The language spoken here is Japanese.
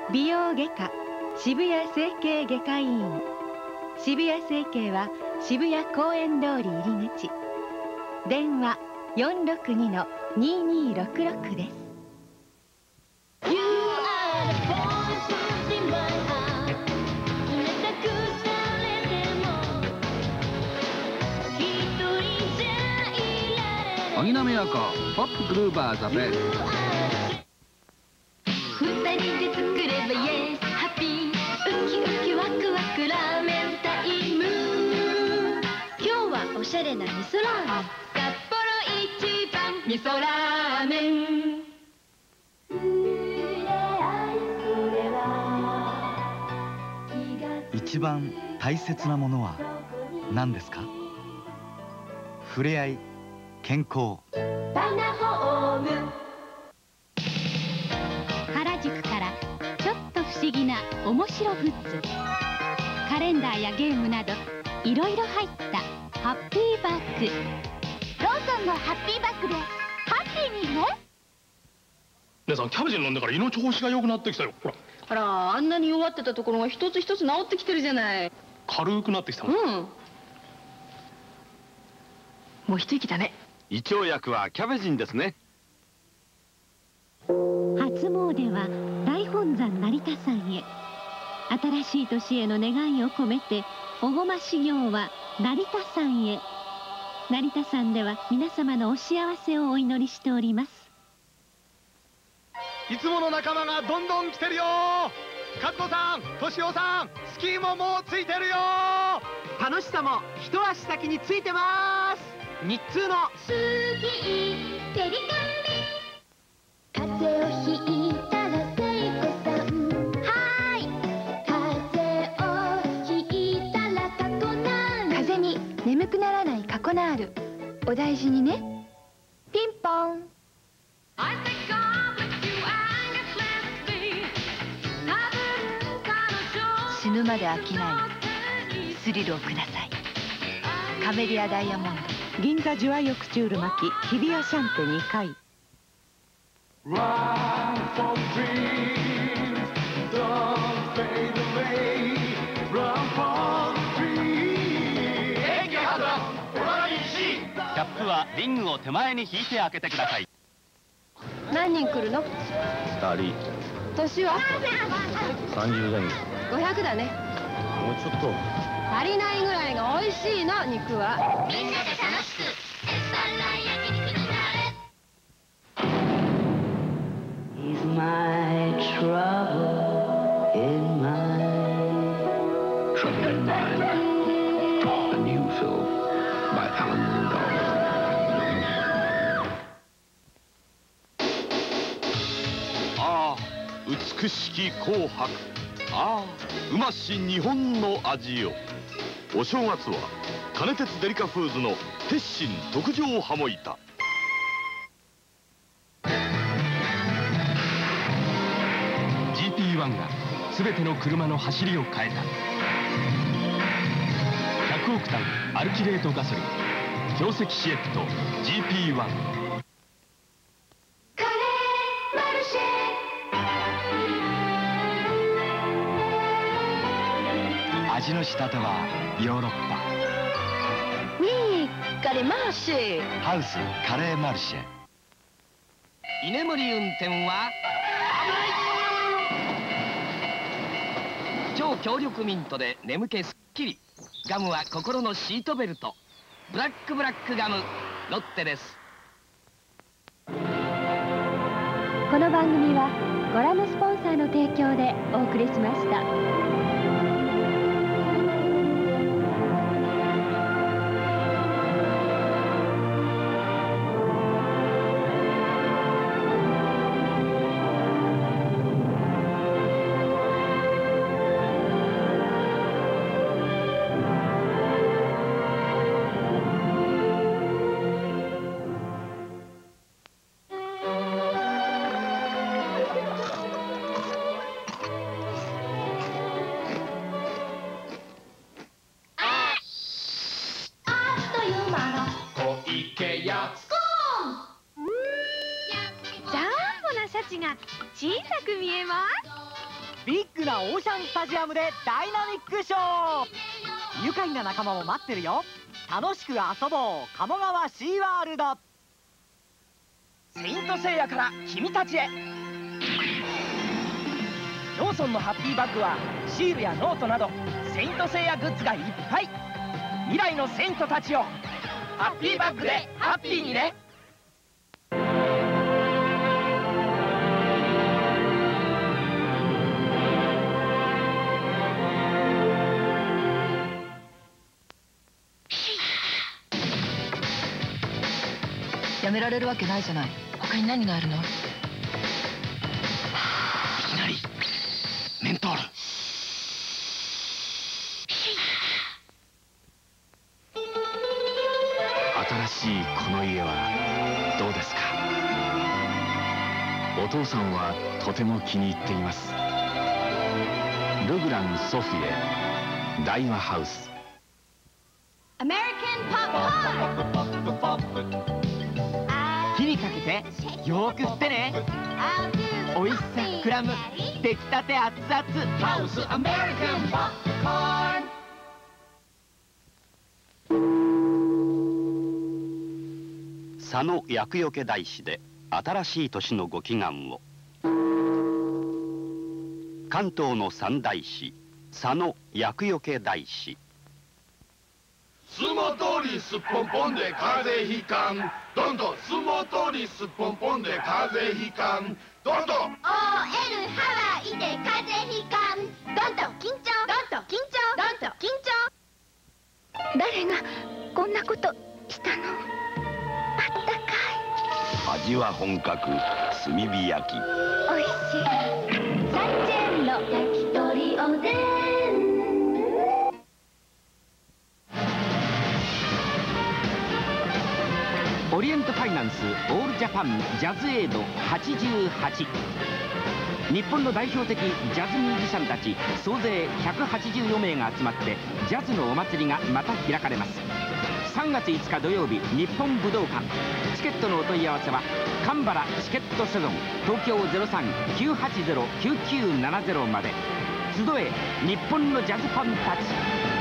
美容外科渋谷整形外科医院。渋谷整形は渋谷公園通り入り口。電話462-2266です。 荻野目洋子ポップグルーバーザベスト。 二人で作ればイエスハッピー、ウキウキワクワクラーメンタイム。今日はおしゃれな味噌ラーメン、札幌一番味噌ラーメン。 一番大切なものは何ですか？触れ合い、健康。 バナホーム。 原宿からちょっと不思議な面白グッズ、カレンダーやゲームなどいろいろ入ったハッピーバッグ。ローソンのハッピーバッグでハッピーにね。 姉さん、キャベジン飲んでから胃の調子が良くなってきたよ。ほら。 あら、あんなに弱ってたところが一つ一つ治ってきてるじゃない。 軽くなってきたの。 もう一息だね。 胃腸薬はキャベジンですね。 初詣は大本山成田山へ。新しい年への願いを込めておごま修行は成田山へ。成田山では皆様のお幸せをお祈りしております。 いつもの仲間がどんどん来てるよ。和子さん、敏夫さん、スキーももうついてるよ。楽しさも一足先についてます。日通のスキーデリカン風邪をひいたら聖子さん。はーい。風邪をひいたらカコナール。風邪に眠くならないカコナール。お大事にね。ピンポン。死ぬまで飽きないスリルをください。カメリアダイヤモンド。 銀座ジュアヨクチュール巻き日比谷シャンテ2階。 キャップはリングを手前に引いて開けてください。 何人来るの？ 2人。 年は 30前後。 500だね。 もうちょっと足りないぐらいが美味しいの。肉はみんなで楽しくエスパーライ焼肉になれ。 He's my trouble in mind. Trouble in Mind, a new film by Alan Rudolph. ああ、美しき紅白。ああ、うまし日本の味よ。お正月は金鉄デリカフーズの鉄心特上ハモ板。 GP1 が全ての車の走りを変えた。100億単アルキレートガソリン氷石シエプト GP1。 カレーマルシェ。 味の仕立てはヨーロッパ。 ウィーカレマーシェ。 ハウスカレーマルシェ。 居眠り運転は超強力ミントで眠気すっきり。ガムは心のシートベルト。ブラックガムロッテです。 この番組はご覧のスポンサーの提供でお送りしました。 小さく見えます。 ビッグなオーシャンスタジアムでダイナミックショー。愉快な仲間も待ってるよ。楽しく遊ぼう鴨川シーワールド。セイントセイヤから君たちへ。ローソンのハッピーバッグはシールやノートなどセイントセイヤグッズがいっぱい。未来のセイントたちをハッピーバッグでハッピーにね。 やめられるわけないじゃない。他に何があるの？いきなりメントール。 新しいこの家はどうですか？お父さんはとても気に入っています。ルグラン・ソフィエ大和ハウス。 アメリカンポップコーン。 火にかけてよーく振ってね。美味しさ膨らむ出来たて熱々ハウスアメリカンポップコーン。 佐野厄除け大師で新しい年のご祈願を。関東の三大師佐野厄除け大師。 相撲通りすっぽんぽんで風邪ひかん。どんどん相撲通りすっぽんぽんで風邪ひかん。どんどん OL ハワイで風邪ひかん。どんどん緊張どんどん緊張どんどん緊張。 誰がこんなことしたの？あったかい。 味は本格炭火焼き。 おいしい。サンチェンの焼き鳥おでん。 オリエントファイナンスオールジャパンジャズエイド88。日本の代表的ジャズミュージシャンたち総勢184名が集まってジャズのお祭りがまた開かれます。3月5日土曜日日本武道館。チケットのお問い合わせは神原チケットセゾン東京 03-980-9970 まで。集え日本のジャズファンたち。